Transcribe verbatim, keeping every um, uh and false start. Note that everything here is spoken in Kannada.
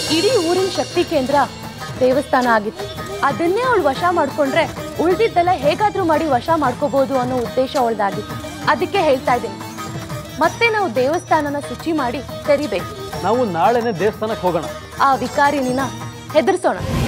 ಇಡೀ ಊರಿನ ಶಕ್ತಿ ಕೇಂದ್ರ ದೇವಸ್ಥಾನ ಆಗಿತ್ತು. ಅದನ್ನೇ ಅವಳು ವಶ ಮಾಡ್ಕೊಂಡ್ರೆ ಉಳಿದಿದ್ದೆಲ್ಲ ಹೇಗಾದ್ರೂ ಮಾಡಿ ವಶ ಮಾಡ್ಕೋಬಹುದು ಅನ್ನೋ ಉದ್ದೇಶ ಅವಳದಾಗಿತ್ತು. ಅದಕ್ಕೆ ಹೇಳ್ತಾ ಇದ್ದೀನಿ, ಮತ್ತೆ ನಾವು ದೇವಸ್ಥಾನನ ಶುಚಿ ಮಾಡಿ ತೆರಿಬೇಕು. ನಾವು ನಾಳೆನೆ ದೇವಸ್ಥಾನಕ್ಕೆ ಹೋಗೋಣ. ಆ ವಿಕಾರಿನಿನ ಹೆದರ್ಸೋಣ.